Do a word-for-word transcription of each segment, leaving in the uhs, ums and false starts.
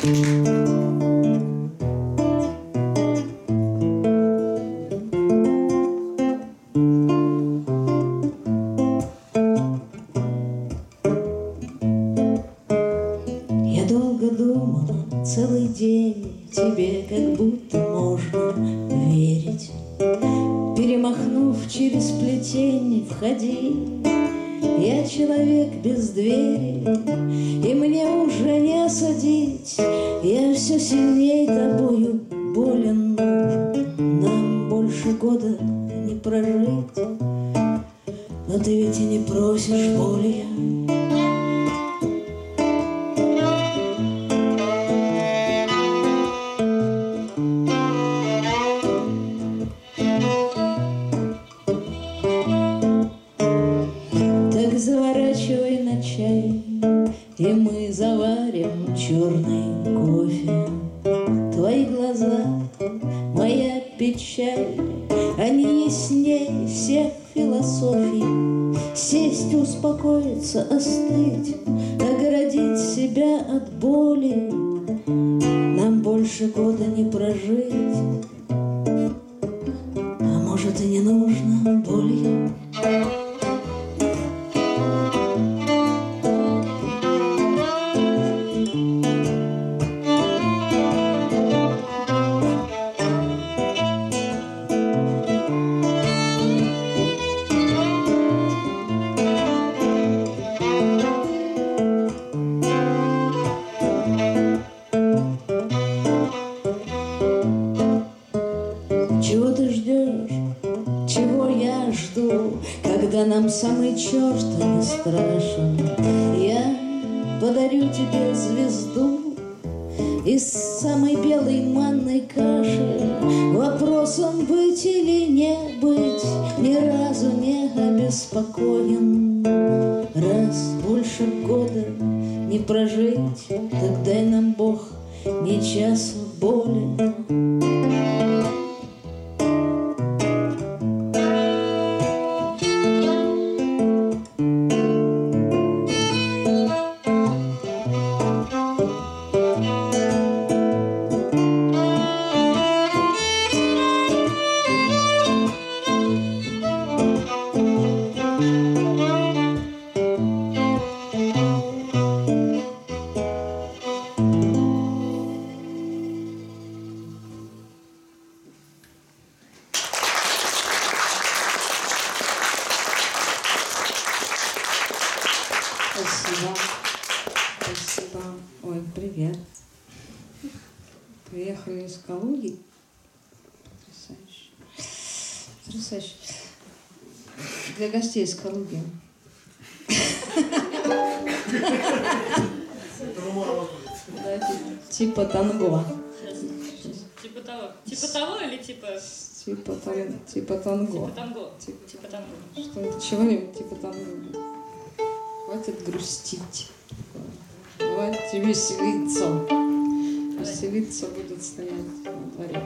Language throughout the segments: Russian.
Я долго думала целый день, тебе как будто можно верить. Перемахнув через плетень, входи, я человек без двери, и мне уже не осадить. Я все сильней тобою болен, нам больше года не прожить. Но ты ведь и не просишь боли. Так заворачивай на чай, и мы заварим черный кофе. Твои глаза, моя печаль, они ясней всех философий. Сесть, успокоиться, остыть, оградить себя от боли. Нам больше года не прожить, а может и не нужно боли. Чего ты ждешь, чего я жду, когда нам самый черт не страшен? Я подарю тебе звезду из самой белой манной каши. Вопросом быть или не быть ни разу не обеспокоен. Раз больше года не прожить, так дай нам Бог ни часа боли. Спасибо. Спасибо. Ой, привет. Приехали из Калуги. Потрясающе. Потрясающе. Для гостей из Калуги. Да, типа танго. Типа того. Типа того или типа... Типа, тан, типа танго. Типа танго. Типа, Типа танго. Что-нибудь, чего-нибудь типа танго. Хватит грустить. Давайте веселиться. Веселиться будут стоять на дворе.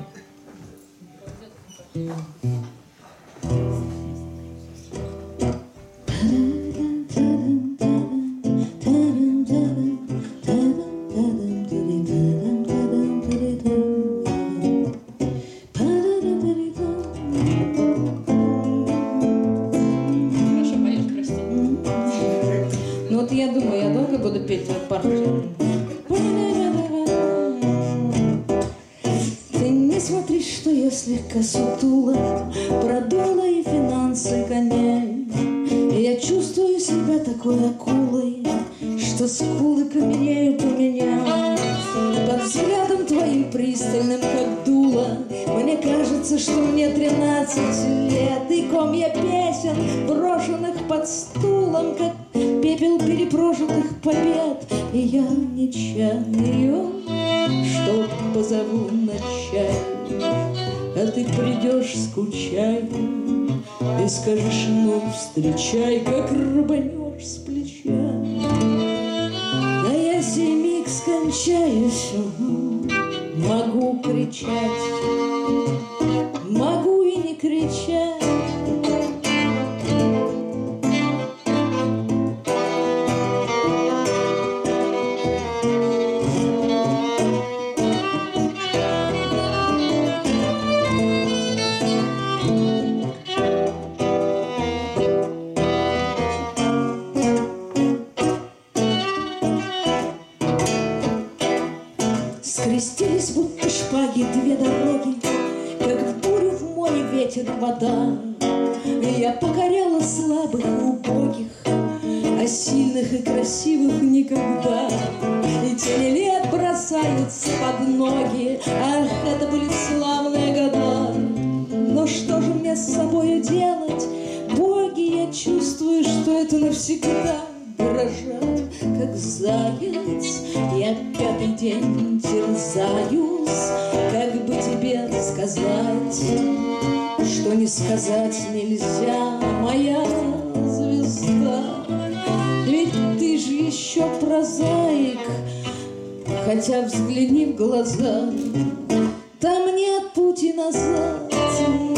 Хорошо поешь, прости. Ну вот я думаю, я долго буду петь твою партию. Ты не смотри, что я слегка сутула, продула и финансы гоняю. Я чувствую себя такой акулой, что скулы каменеют у меня. Под взглядом твоим пристальным, как дуло, мне кажется, что мне тринадцать лет. И комья песен, брошенных под стулом, как пепел перепрожитых побед. И я не чаю, что позову на чай, а ты придешь, скучай, и скажешь, ну, встречай, как рванешь с плеча. А я сей миг скончаюсь, могу кричать, могу и не кричать. Скрестились, будто шпаги, две дороги, как в бурю в море ветер вода. И я покоряла слабых и убогих, а сильных и красивых никогда. И тени лет бросаются под ноги, ах, это были славные года. Но что же мне с собою делать? Боги, я чувствую, что это навсегда. Дрожат, как заяц, я пятый день терзаюсь. Как бы тебе сказать, что не сказать нельзя, моя звезда. Ведь ты же еще прозаик, хотя взгляни в глаза, там нет пути назад.